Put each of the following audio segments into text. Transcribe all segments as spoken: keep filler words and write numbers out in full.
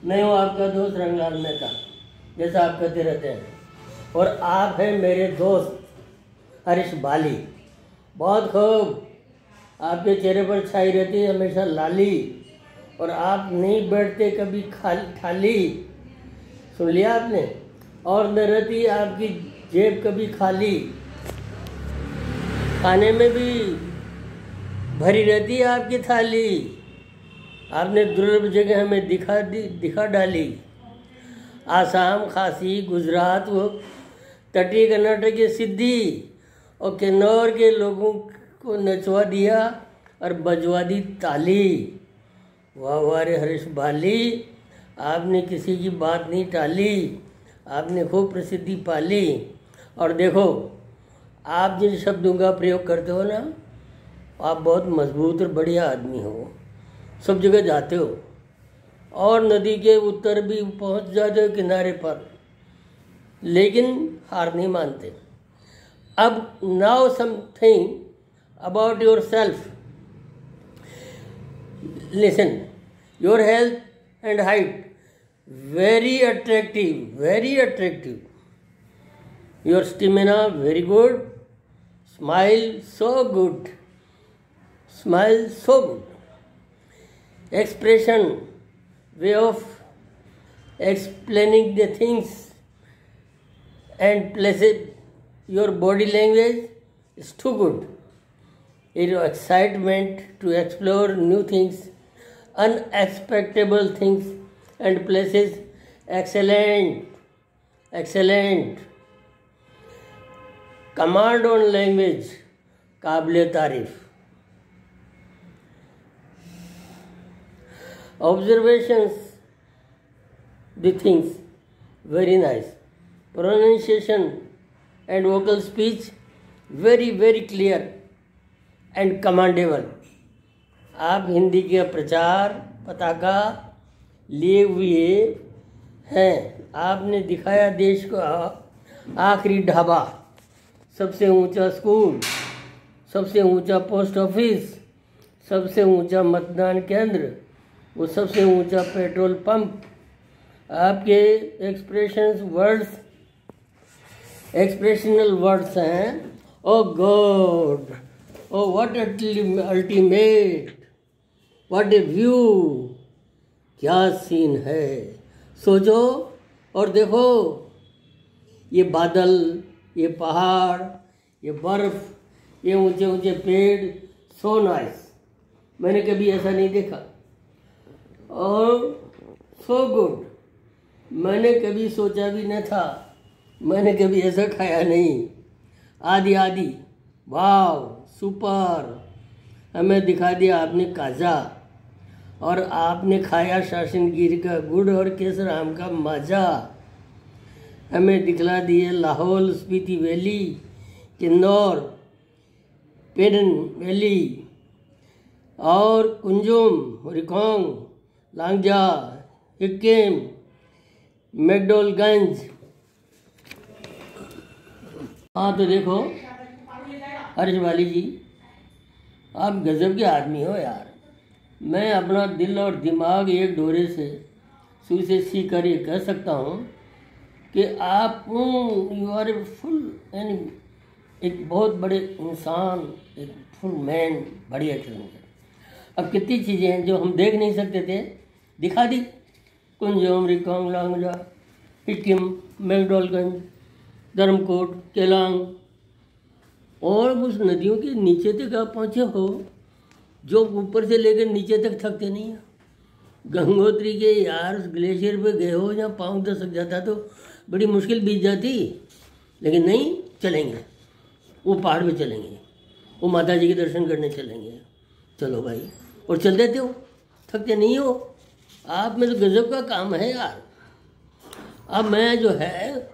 मैं हूँ आपका दोस्त रंगलाल मेहता, जैसा आप कहते रहते हैं। और आप हैं मेरे दोस्त हरीश बाली। बहुत खूब, आपके चेहरे पर छाई रहती है हमेशा लाली, और आप नहीं बैठते कभी खाली खाली। सुन लिया आपने? और न रहती आपकी जेब कभी खाली, खाने में भी भरी रहती है आपकी थाली। आपने दुर्लभ जगह हमें दिखा दी दिखा डाली। आसाम, खासी, गुजरात व तटीय कर्नाटक की सिद्धि और किन्नौर के लोगों को नचवा दिया और बजवा दी ताली। वाह वाह रे हरीश बाली, आपने किसी की बात नहीं टाली, आपने खूब प्रसिद्धि पाली। और देखो, आप जिन शब्दों का प्रयोग करते हो ना, आप बहुत मजबूत और बढ़िया आदमी हो, सब जगह जाते हो और नदी के उत्तर भी पहुंच जाते हो किनारे पर, लेकिन हार नहीं मानते। अब now something about yourself. Listen, your health and height very attractive, very attractive. Your stamina very good, smile so good, smile so good. Expression, way of explaining the things and places, your body language is too good. Your excitement to explore new things, unexpected things and places, excellent, excellent. Command on language, काबिले तारीफ. Observations, the things very nice. Pronunciation and vocal speech very very clear and commendable. आप हिंदी के प्रचार पताका लिए हुए हैं। आपने दिखाया देश को आखिरी ढाबा, सबसे ऊंचा स्कूल, सबसे ऊंचा पोस्ट ऑफिस, सबसे ऊंचा मतदान केंद्र, वो सबसे ऊंचा पेट्रोल पंप। आपके एक्सप्रेशंस वर्ड्स, एक्सप्रेशनल वर्ड्स हैं। Oh God, oh what ultimate, what a view, क्या सीन है। सोचो और देखो, ये बादल, ये पहाड़, ये बर्फ, ये ऊंचे ऊंचे पेड़, सो नाइस। मैंने कभी ऐसा नहीं देखा। और सो गुड, मैंने कभी सोचा भी न था, मैंने कभी ऐसा खाया नहीं। आदि आदि, वाव, सुपर। हमें दिखा दिया आपने काजा, और आपने खाया शासनगिरी का गुड़ और केसर आम का माजा। हमें दिखला दिए लाहौल स्पीति वैली, किन्नौर, पेरन वैली और कुंजुम, रिकोंग, लांगजा, हिक्किम, मैकडोलगंज। हाँ तो देखो हरीश बाली जी, आप गजब के आदमी हो यार। मैं अपना दिल और दिमाग एक डोरे से सुई से सी कर ये कह सकता हूँ कि आप यू आर ए फुल, यानी एक बहुत बड़े इंसान, एक फुल मैन, बढ़िया किस्म। अब कितनी चीज़ें हैं जो हम देख नहीं सकते थे, दिखा दी। कुंजम, रिकोंग, लांगजा, हिक्किम, मैकडोलगंज, धर्मकोट, केलांग, और उस नदियों के नीचे तक आप पहुँचे हो जो ऊपर से लेकर नीचे तक थकते नहीं हैं। गंगोत्री के यार उस ग्लेशियर पे गए हो जहाँ पाँव दसक जाता तो बड़ी मुश्किल बीत जाती, लेकिन नहीं, चलेंगे वो पहाड़ पे, चलेंगे वो माता जी के दर्शन करने चलेंगे। चलो भाई, और चल देते हो, थकते नहीं हो। आप में तो गजब का काम है यार। अब मैं जो है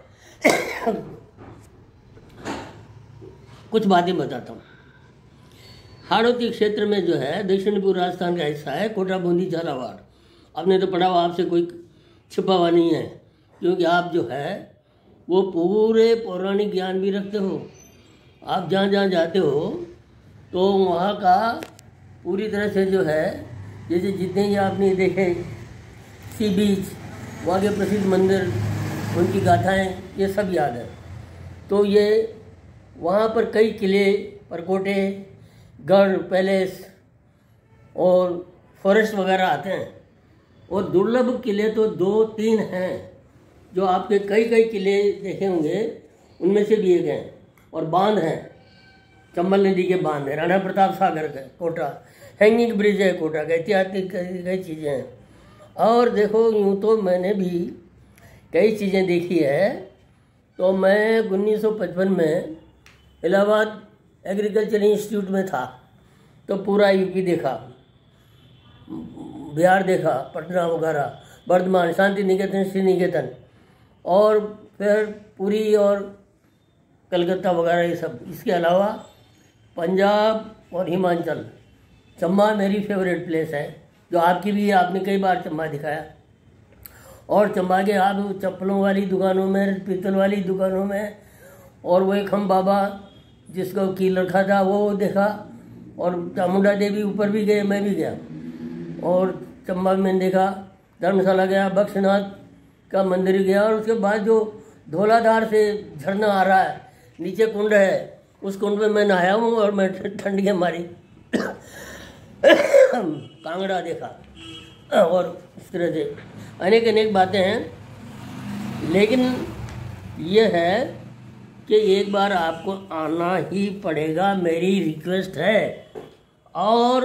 कुछ बातें बताता हूँ। हाड़ौती क्षेत्र में जो है दक्षिण पूर्व राजस्थान का हिस्सा है, कोटा, बूंदी, झालावाड़। आपने तो पढ़ा हुआ, आपसे कोई छिपा हुआ नहीं है, क्योंकि आप जो है वो पूरे पौराणिक ज्ञान भी रखते हो। आप जहाँ जहाँ जाते हो तो वहाँ का पूरी तरह से जो है, जैसे जितने ही आपने देखे सी बीच, वहाँ के प्रसिद्ध मंदिर, उनकी गाथाएँ, ये सब याद है। तो ये वहाँ पर कई किले, परकोटे, गढ़, पैलेस और फॉरेस्ट वगैरह आते हैं। और दुर्लभ किले तो दो तीन हैं, जो आपके कई कई किले देखे होंगे, उनमें से भी एक हैं। और बांध हैं, चंबल नदी के बांध हैं, राणा प्रताप सागर का कोटा, हैंगिंग ब्रिज है कोटा का, ऐतिहासिक कई कई चीज़ें हैं। और देखो, यूँ तो मैंने भी कई चीज़ें देखी है। तो मैं उन्नीस सौ पचपन में इलाहाबाद एग्रीकल्चर इंस्टीट्यूट में था, तो पूरा यूपी देखा, बिहार देखा, पटना वगैरह, वर्धमान, शांति निकेतन, श्री निकेतन, और फिर पुरी और कलकत्ता वगैरह ये सब। इसके अलावा पंजाब और हिमाचल। चंबा मेरी फेवरेट प्लेस है, जो आपकी भी है, आपने कई बार चंबा दिखाया। और चंबा के आप चप्पलों वाली दुकानों में, पीतल वाली दुकानों में, और वो एक हम बाबा जिसको कील रखा था वो देखा। और चामुंडा देवी ऊपर भी गए, मैं भी गया। और चंबा में देखा, धर्मशाला गया, बक्सनाथ का मंदिर गया। और उसके बाद जो धौलाधार से झरना आ रहा है, नीचे कुंड है, उस कुंड में मैं नहाया हूँ और मैं ठंड के मारी कांगड़ा देखा। और इस तरह से अनेक अनेक बातें हैं। लेकिन ये है कि एक बार आपको आना ही पड़ेगा, मेरी रिक्वेस्ट है। और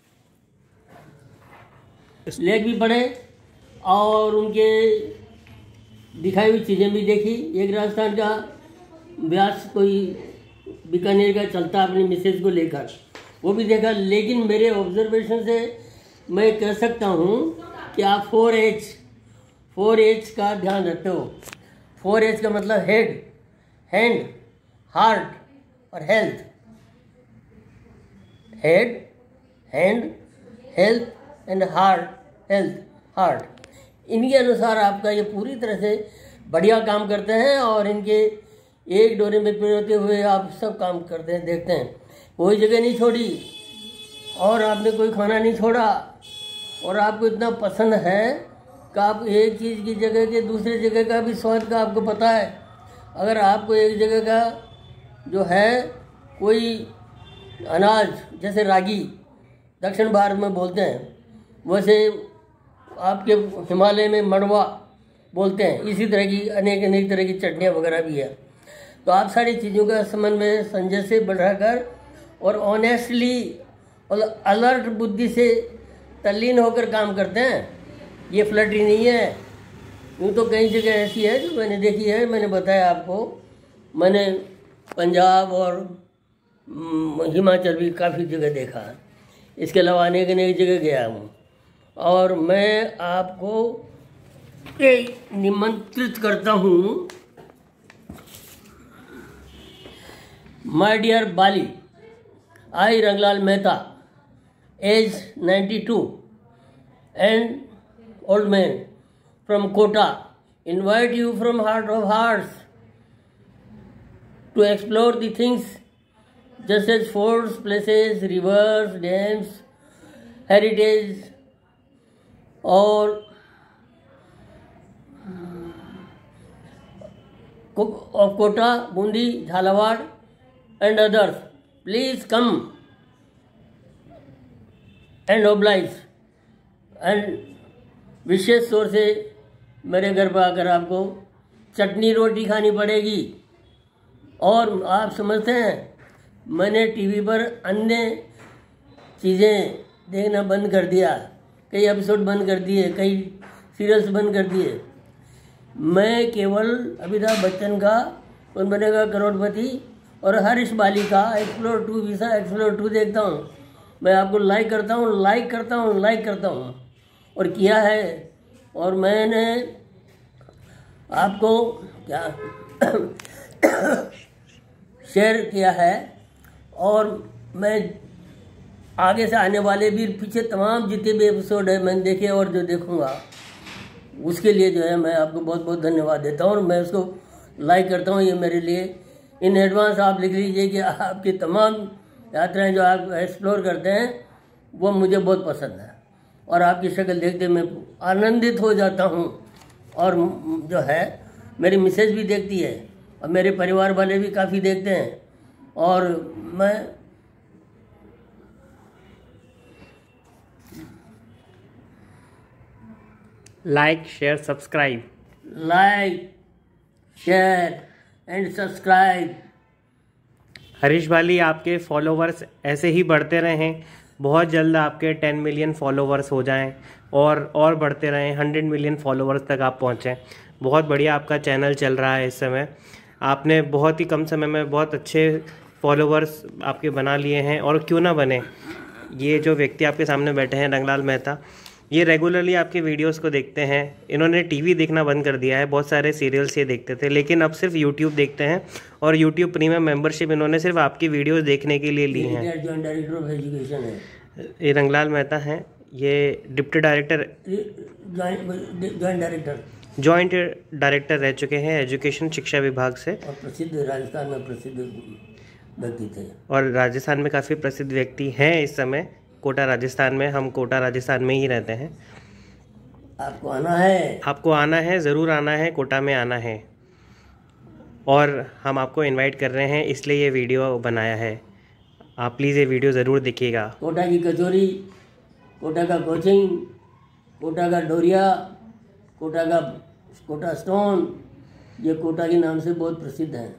लेख भी पढ़े और उनके दिखाई हुई चीज़ें भी देखी। एक राजस्थान का व्यास कोई बीकानेर का चलता अपनी मिसेज को लेकर, वो भी देखा। लेकिन मेरे ऑब्जर्वेशन से मैं कह सकता हूँ कि आप फोर एच फोर एच का ध्यान रखते हो। फोर एच का मतलब हेड, हैंड, हार्ट और health. Head, hand, health and heart, health, heart. इनके अनुसार आपका ये पूरी तरह से बढ़िया काम करते हैं। और इनके एक डोरे में पिरोते हुए आप सब काम करते हैं, देखते हैं। कोई जगह नहीं छोड़ी और आपने कोई खाना नहीं छोड़ा। और आपको इतना पसंद है कि आप एक चीज़ की जगह के दूसरे जगह का भी स्वाद का आपको पता है। अगर आपको एक जगह का जो है कोई अनाज, जैसे रागी दक्षिण भारत में बोलते हैं, वैसे आपके हिमालय में मड़वा बोलते हैं। इसी तरह की अनेक अनेक तरह की चटनियाँ वगैरह भी है। तो आप सारी चीज़ों का समन्वय संजय से बढ़ाकर और ऑनेस्टली और अलर्ट बुद्धि से तल्लीन होकर काम करते हैं। ये फ्लर्टी नहीं है। यूँ तो कई जगह ऐसी है जो मैंने देखी है, मैंने बताया आपको। मैंने पंजाब और हिमाचल भी काफ़ी जगह देखा। इसके अलावा अनेक अनेक जगह गया हूँ। और मैं आपको निमंत्रित करता हूँ, my dear Bali, I Ranglal Mehta, age ninety two and old man from Kota, invite you from heart of hearts to explore the things just as forts, places, rivers, dams, heritage, or of Kota, Bundi, Jhalawad and others. Please come and oblige. And विशेष तौर से मेरे घर पर आकर आपको चटनी रोटी खानी पड़ेगी। और आप समझते हैं, मैंने टीवी पर अन्य चीज़ें देखना बंद कर दिया, कई एपिसोड बंद कर दिए, कई सीरियल्स बंद कर दिए। मैं केवल अमिताभ बच्चन का कौन बनेगा करोड़पति और हरीश बाली का explore to visa explore to देखता हूँ। मैं आपको लाइक करता हूँ, लाइक करता हूँ, लाइक करता हूँ और किया है। और मैंने आपको क्या शेयर किया है। और मैं आगे से आने वाले भी पीछे तमाम जितने भी एपिसोड है मैंने देखे और जो देखूंगा, उसके लिए जो है मैं आपको बहुत बहुत धन्यवाद देता हूँ। और मैं उसको लाइक करता हूँ। ये मेरे लिए इन एडवांस आप लिख लीजिए कि आपकी तमाम यात्राएं जो आप एक्सप्लोर करते हैं वो मुझे बहुत पसंद है। और आपकी शक्ल देखते मैं आनंदित हो जाता हूँ। और जो है मेरी मिसेज भी देखती है और मेरे परिवार वाले भी काफ़ी देखते हैं। और मैं like share subscribe like share and subscribe. Harish Bali, आपके फॉलोवर्स ऐसे ही बढ़ते रहें, बहुत जल्द आपके टेन मिलियन फॉलोवर्स हो जाएं और और बढ़ते रहें, हंड्रेड मिलियन फॉलोवर्स तक आप पहुंचें। बहुत बढ़िया आपका चैनल चल रहा है इस समय। आपने बहुत ही कम समय में बहुत अच्छे फॉलोवर्स आपके बना लिए हैं। और क्यों ना बने, ये जो व्यक्ति आपके सामने बैठे हैं रंगलाल मेहता, ये रेगुलरली आपके वीडियोस को देखते हैं। इन्होंने टीवी देखना बंद कर दिया है, बहुत सारे सीरियल्स ये देखते थे, लेकिन अब सिर्फ यूट्यूब देखते हैं और यूट्यूब प्रीमियम मेंबरशिप इन्होंने सिर्फ आपकी वीडियोस देखने के लिए ली है। जॉइंट डायरेक्टर ऑफ एजुकेशन है ये रंगलाल मेहता हैं, ये deputy director joint director joint director रह चुके हैं एजुकेशन शिक्षा विभाग से, और प्रसिद्ध राजस्थान में प्रसिद्ध व्यक्ति थे और राजस्थान में काफ़ी प्रसिद्ध व्यक्ति हैं इस समय। कोटा राजस्थान में, हम कोटा राजस्थान में ही रहते हैं। आपको आना है आपको आना है, ज़रूर आना है, कोटा में आना है। और हम आपको इनवाइट कर रहे हैं, इसलिए ये वीडियो बनाया है। आप प्लीज़ ये वीडियो ज़रूर देखिएगा। कोटा की कचौरी, कोटा का कोचिंग, कोटा का डोरिया, कोटा का कोटा स्टोन, ये कोटा के नाम से बहुत प्रसिद्ध है।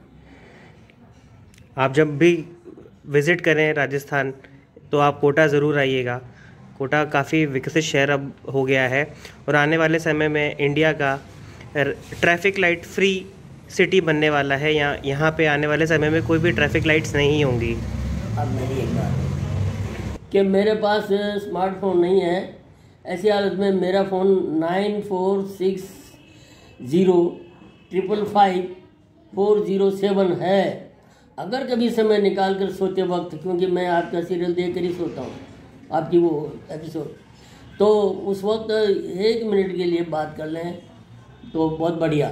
आप जब भी विज़िट करें राजस्थान तो आप कोटा ज़रूर आइएगा। कोटा काफ़ी विकसित शहर अब हो गया है और आने वाले समय में इंडिया का ट्रैफिक लाइट फ्री सिटी बनने वाला है। यहाँ यहाँ पे आने वाले समय में कोई भी ट्रैफिक लाइट्स नहीं होंगी। अब मेरी एक बात कि मेरे पास स्मार्टफोन नहीं है, ऐसी हालत में मेरा phone nine four six zero triple five four zero seven है। अगर कभी समय निकाल कर सोते वक्त, क्योंकि मैं आपका सीरियल देख कर ही सोता हूँ, आपकी वो एपिसोड, तो उस वक्त एक मिनट के लिए बात कर लें तो बहुत बढ़िया।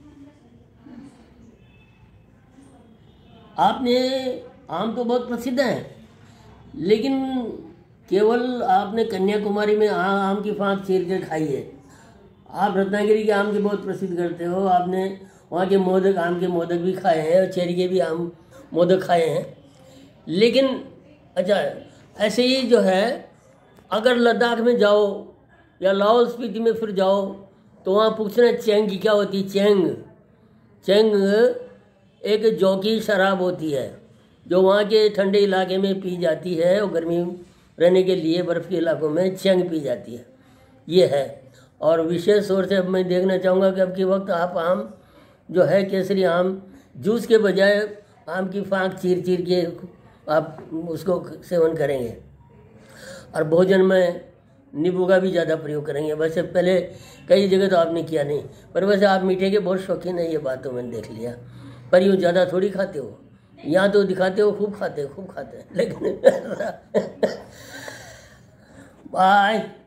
आपने आम तो बहुत प्रसिद्ध हैं, लेकिन केवल आपने कन्याकुमारी में आ, आम की फांक चीर कर खाई है। आप रत्नागिरी के आम के बहुत प्रसिद्ध करते हो, आपने वहाँ के मोदक, आम के मोदक भी खाए हैं और चेरी के भी आम मोदक खाए हैं। लेकिन अच्छा, ऐसे ही जो है, अगर लद्दाख में जाओ या लाहौल स्पीति में फिर जाओ तो वहाँ पूछना चेंग की क्या होती है। चेंग चेंग एक जौकी शराब होती है जो वहाँ के ठंडे इलाके में पी जाती है और गर्मी रहने के लिए बर्फ़ के इलाकों में चेंग पी जाती है, ये है। और विशेष तौर से अब मैं देखना चाहूँगा कि अब के वक्त आप आम जो है केसरी आम जूस के बजाय आम की फांक चीर चीर के आप उसको सेवन करेंगे और भोजन में नींबू का भी ज़्यादा प्रयोग करेंगे। वैसे पहले कई जगह तो आपने किया नहीं, पर वैसे आप मीठे के बहुत शौकीन है, ये बात तो मैंने देख लिया। पर यूँ ज़्यादा थोड़ी खाते हो, यहाँ तो दिखाते हो खूब खाते हो खूब खाते हैं, लेकिन बाय।